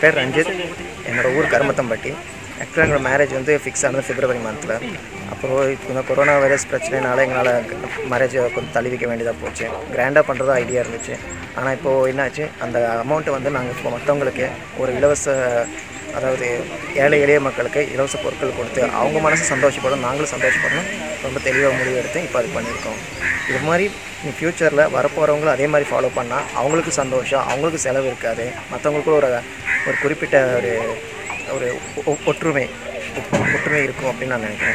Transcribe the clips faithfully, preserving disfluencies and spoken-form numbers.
பேர் ரஞ்சித். என்னோடய ஊர் கருமத்தம்பட்டி. ஆக்சுவலாக எங்களோட மேரேஜ் வந்து ஃபிக்ஸ் ஆனது பிப்ரவரி மந்தில். அப்புறம் இப்போ கொரோனா வைரஸ் பிரச்சனைனால எங்களால் மேரேஜை கொஞ்சம் தள்ளி வைக்க வேண்டியதாக போச்சு. கிராண்டாக பண்ணுறதா ஐடியா இருந்துச்சு. ஆனால் இப்போது என்னாச்சு, அந்த அமௌண்ட்டை வந்து நாங்கள் இப்போ மற்றவங்களுக்கு ஒரு இலவச, அதாவது ஏழை எளிய மக்களுக்கு இலவச பொருட்கள் கொடுத்து அவங்க மனசு சந்தோஷப்படணும், நாங்களும் சந்தோஷப்படணும், ரொம்ப தெளிவாக முடிவு எடுத்து இப்போ அது பண்ணியிருக்கோம். இது மாதிரி இன் ஃப்யூச்சரில் வரப்போகிறவங்களும் அதே மாதிரி ஃபாலோ பண்ணால் அவங்களுக்கு சந்தோஷம், அவங்களுக்கு செலவு இருக்காது, மற்றவங்களுக்கும் ஒரு ஒரு குறிப்பிட்ட ஒரு ஒரு ஒற்றுமை ஒற்றுமை இருக்கும் அப்படின்னு நான் நினைக்கிறேன்.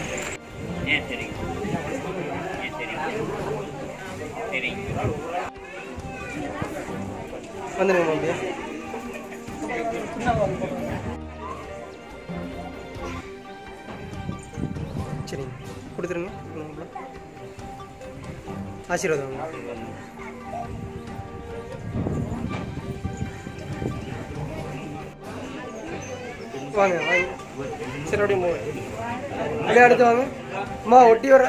வந்துடுங்க சரிங்க, கொடுத்துருங்க. ஆசீர்வாதம் வாங்க வாங்க. சரி அப்படியே மூணு அப்படியே அடுத்து வாங்க. அம்மா ஒட்டி வர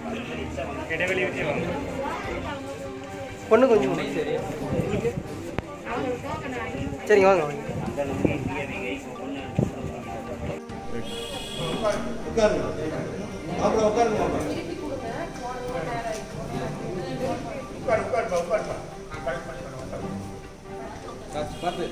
பொண்ணு கொஞ்சம் சரி சரிங்க வாங்க வாங்க. பார்த்து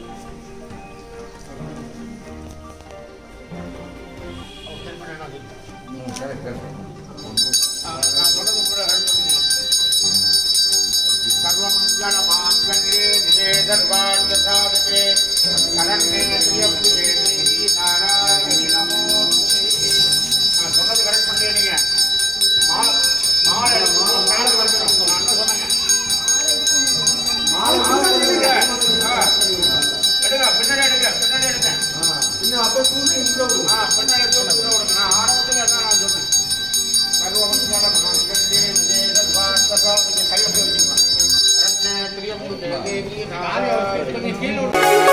சொன்னது கரெக்ட் பண்ணிடுங்க. எடுங்க பின்னாடி எடுங்க பின்னாடி எடுங்க. இன்னும் அப்போ தூக்கி உள்ள விடுங்க. ஆ பின்னாடி தூக்கி உள்ள விடுங்க. நான் ஆரம்பத்துல தான் நான் சொன்னேன். சர்வம் சரணம் கண்டே தேவத்வாத்வா நீங்க கையை போய் வச்சுக்கோங்க. அரண்ய திரியம் தேவி நாராயணி கீழ